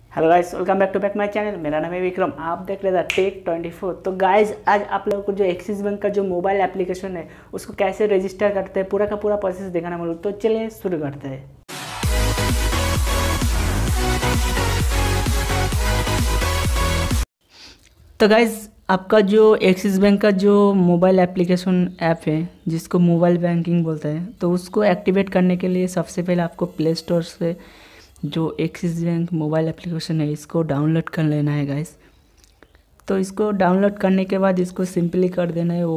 Hello guys, welcome back to my channel. मेरा नाम है विक्रम, आप देख रहे थे टेक 24। तो गाइस आज आप लोगों को जो एक्सिस बैंक का जो मोबाइल एप्लीकेशन है उसको कैसे रजिस्टर करते हैं पूरा का पूरा प्रोसेस दिखाना बोलूँ। तो चलिए शुरू करते हैं। तो गाइस आपका जो एक्सिस बैंक का जो मोबाइल एप्लीकेशन ऐप है जिसको मोबाइल बैंकिंग बोलते हैं, तो उसको एक्टिवेट करने के लिए सबसे पहले आपको प्ले स्टोर से जो एक्सिस बैंक मोबाइल एप्लीकेशन है इसको डाउनलोड कर लेना है गाइस। तो इसको डाउनलोड करने के बाद इसको सिंपली कर देना है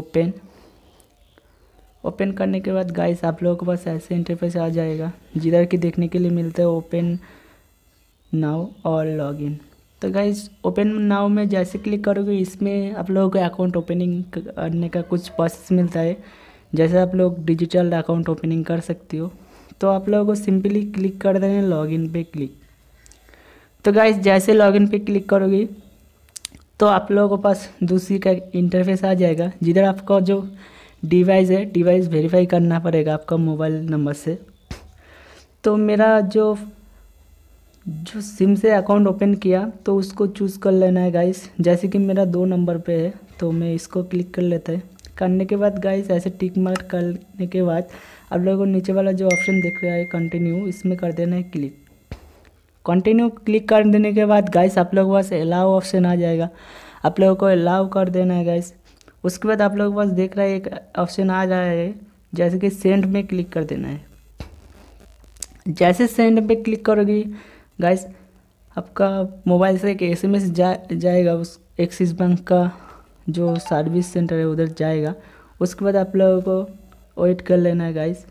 ओपन करने के बाद गाइस आप लोगों के पास ऐसे इंटरफेस आ जाएगा जिधर की देखने के लिए मिलता है ओपन नाउ और लॉगिन। तो गाइस ओपन नाउ में जैसे क्लिक करोगे इसमें आप लोगों को अकाउंट ओपनिंग करने का कुछ प्रोसेस मिलता है। जैसे आप लोग डिजिटल अकाउंट ओपनिंग कर सकते हो, तो आप लोगों को सिंपली क्लिक कर देना है लॉगिन पे क्लिक। तो गाइस जैसे लॉगिन पे क्लिक करोगे तो आप लोगों के पास दूसरी का इंटरफेस आ जाएगा जिधर आपका जो डिवाइस है डिवाइस वेरीफाई करना पड़ेगा आपका मोबाइल नंबर से। तो मेरा जो सिम से अकाउंट ओपन किया तो उसको चूज़ कर लेना है गाइस। जैसे कि मेरा 2 नंबर पे है तो मैं इसको क्लिक कर लेता है। करने के बाद गाइस ऐसे टिक मार्क करने के बाद आप लोगों को नीचे वाला जो ऑप्शन दिख रहा है कंटिन्यू, इसमें कर देना है क्लिक। कंटिन्यू क्लिक कर देने के बाद गाइस आप लोगों के पास अलाउ ऑप्शन आ जाएगा, आप लोगों को अलाउ कर देना है गाइस। उसके बाद आप लोगों के पास देख रहा है एक ऑप्शन आ रहा है जैसे कि सेंड में क्लिक कर देना है। जैसे सेंड पे क्लिक करोगे गाइस आपका मोबाइल से एक SMS जाएगा उस एक्सिस बैंक का जो सर्विस सेंटर है उधर जाएगा। उसके बाद आप लोगों को वेट कर लेना है गाइस।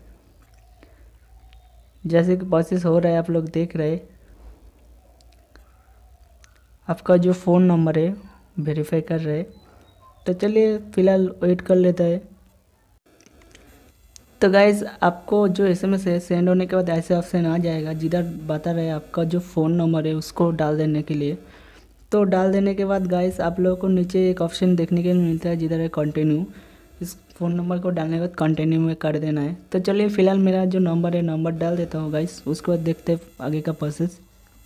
जैसे कि प्रोसेस हो रहा है आप लोग देख रहे हैं, आपका जो फ़ोन नंबर है वेरीफाई कर रहे हैं। तो चलिए फ़िलहाल वेट कर लेता है। तो गाइज़ आपको जो SMS है सेंड होने के बाद ऐसे ऑप्शन आ जाएगा जिधर बता रहे हैं आपका जो फ़ोन नंबर है उसको डाल देने के लिए। तो डाल देने के बाद गाइस आप लोगों को नीचे एक ऑप्शन देखने के लिए मिलता है जिधर है कंटिन्यू। इस फ़ोन नंबर को डालने के बाद कंटिन्यू में कर देना है। तो चलिए फ़िलहाल मेरा जो नंबर है नंबर डाल देता हूँ गाइस, उसके बाद देखते हैं आगे का प्रोसेस।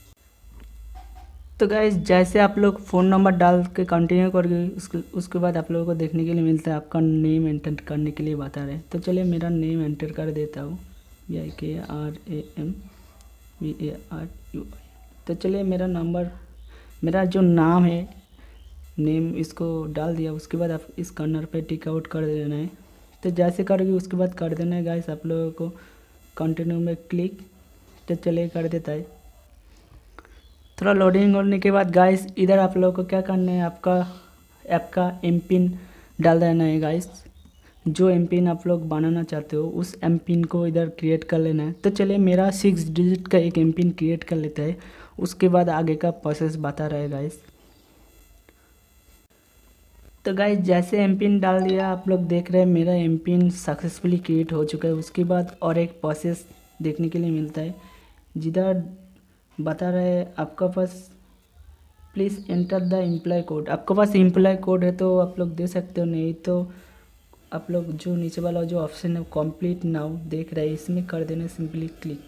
तो गाइस जैसे आप लोग फ़ोन नंबर डाल के कंटिन्यू करोगे उसके बाद आप लोगों को देखने के लिए मिलता है आपका नेम एंटर करने के लिए बता रहे हैं। तो चलिए मेरा नेम एंटर कर देता हूँ, VIKRAMVARUI। तो चलिए मेरा जो नाम है नेम इसको डाल दिया। उसके बाद आप इस कॉर्नर पे टिक आउट कर देना है। तो जैसे करोगे उसके बाद कर देना है गाइस आप लोगों को कंटिन्यू में क्लिक। तो चलिए कर देता है। थोड़ा लोडिंग होने के बाद गाइस इधर आप लोगों को क्या करना है, आपका ऐप का एमपिन डाल देना है गाइस। जो एमपिन आप लोग बनाना चाहते हो उस एमपिन को इधर क्रिएट कर लेना है। तो चलिए मेरा 6 डिजिट का एक एमपिन क्रिएट कर लेता है, उसके बाद आगे का प्रोसेस बता रहा है गाइस। तो गाइस जैसे एमपिन डाल दिया आप लोग देख रहे हैं मेरा एमपिन सक्सेसफुली क्रिएट हो चुका है। उसके बाद और एक प्रोसेस देखने के लिए मिलता है जिधर बता रहा है आपका पास please enter the employee code. आपके पास एम्प्लॉय कोड है तो आप लोग दे सकते हो, नहीं तो आप लोग जो नीचे वाला जो ऑप्शन है कंप्लीट नाउ देख रहे हैं इसमें कर देना सिंपली क्लिक।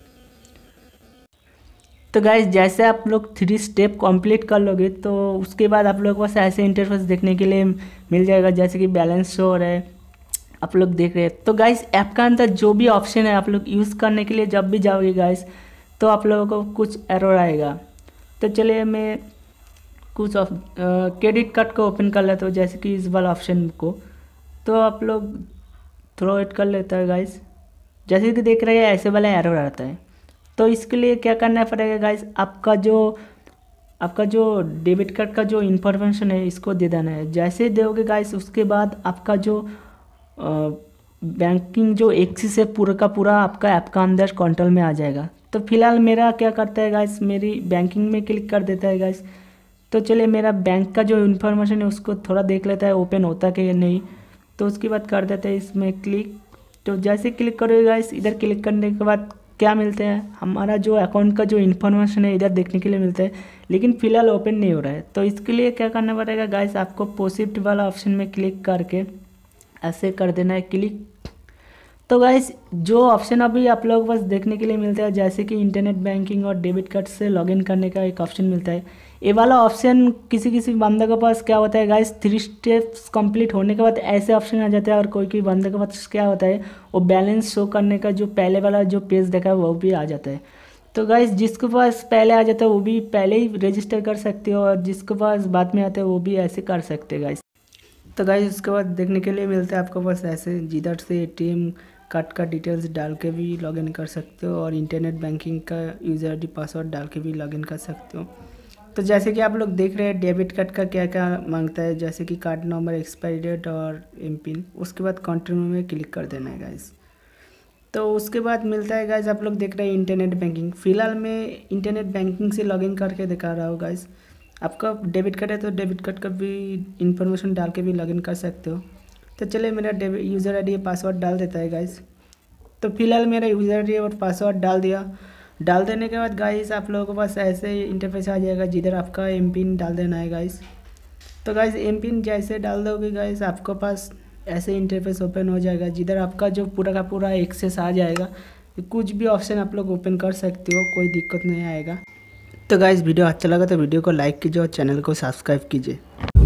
तो गाइस जैसे आप लोग 3 स्टेप कंप्लीट कर लोगे तो उसके बाद आप लोग के पास ऐसे इंटरफेस देखने के लिए मिल जाएगा जैसे कि बैलेंस शो हो रहा है आप लोग देख रहे हैं। तो गाइस ऐप का अंदर जो भी ऑप्शन है आप लोग यूज़ करने के लिए जब भी जाओगे गाइस तो आप लोगों को कुछ एरर आएगा। तो चलिए मैं कुछ क्रेडिट कार्ड को ओपन कर लेता हूँ जैसे कि इस वाला ऑप्शन को। तो आप लोग थोड़ा वेट कर लेता है गाइस। जैसे कि देख रहे हैं ऐसे वाला एरर आता है। तो इसके लिए क्या करना पड़ेगा गाइस, आपका जो डेबिट कार्ड का जो इन्फॉर्मेशन है इसको दे देना है। जैसे दोगे गाइस उसके बाद आपका जो बैंकिंग जो एक्सिस है पूरा का पूरा आपका ऐप का अंदर कंट्रोल में आ जाएगा। तो फिलहाल मेरा क्या करता है गाइस, मेरी बैंकिंग में क्लिक कर देता है गाइस। तो चलिए मेरा बैंक का जो इन्फॉर्मेशन है उसको थोड़ा देख लेता है ओपन होता है कि नहीं। तो उसके बाद कर देते हैं इसमें क्लिक। तो जैसे क्लिक करोगे गाइस इधर क्लिक करने के बाद क्या मिलता है, हमारा जो अकाउंट का जो इन्फॉर्मेशन है इधर देखने के लिए मिलता है, लेकिन फ़िलहाल ओपन नहीं हो रहा है। तो इसके लिए क्या करना पड़ेगा गाइस, आपको पोसिट वाला ऑप्शन में क्लिक करके ऐसे कर देना है क्लिक। तो गाइस जो ऑप्शन अभी आप लोगों को पास देखने के लिए मिलता है, जैसे कि इंटरनेट बैंकिंग और डेबिट कार्ड से लॉगिन करने का एक ऑप्शन मिलता है। ये वाला ऑप्शन किसी किसी बंदे के पास क्या होता है गाइस, 3 स्टेप्स कंप्लीट होने के बाद ऐसे ऑप्शन आ जाता है, और कोई कोई बंदे के पास क्या होता है, वो बैलेंस शो करने का जो पहले वाला जो पेज देखा है वो भी आ जाता है। तो गाइस जिसके पास पहले आ जाता है वो भी पहले ही रजिस्टर कर सकते हो, और जिसके पास बाद में आता है वो भी ऐसे कर सकते हैं गाइस। तो गाइस उसके बाद देखने के लिए मिलता है आपको बस ऐसे, जिधर से एटीएम कार्ड का डिटेल्स डाल के भी लॉगिन कर सकते हो, और इंटरनेट बैंकिंग का यूज़र आईडी पासवर्ड डाल के भी लॉगिन कर सकते हो। तो जैसे कि आप लोग देख रहे हैं डेबिट कार्ड का क्या क्या मांगता है, जैसे कि कार्ड नंबर, एक्सपायरी डेट और एम पिन। उसके बाद कंटिन्यू में क्लिक कर देना है गाइस। तो उसके बाद मिलता है गाइस, आप लोग देख रहे हैं इंटरनेट बैंकिंग। फिलहाल मैं इंटरनेट बैंकिंग से लॉगिन करके दिखा रहा हूँ गाइस। आपका डेबिट कार्ड है तो डेबिट कार्ड का भी इंफॉर्मेशन डाल के भी लॉगिन कर सकते हो। तो चलिए मेरा यूज़र आईडी पासवर्ड डाल देता है गाइस। तो फिलहाल मेरा यूज़र आईडी और पासवर्ड डाल दिया। डाल देने के बाद गाइस आप लोगों के पास ऐसे इंटरफेस आ जाएगा, जिधर आपका एम पिन डाल देना है गाइस। तो गाइस एम पिन जैसे डाल दोगे गाइस, आपके पास ऐसे इंटरफेस ओपन हो जाएगा, जिधर आपका जो पूरा का पूरा एक्सेस आ जाएगा। कुछ भी ऑप्शन आप लोग ओपन कर सकते हो, कोई दिक्कत नहीं आएगा। तो गाइस वीडियो अच्छा लगा तो वीडियो को लाइक कीजिए और चैनल को सब्सक्राइब कीजिए।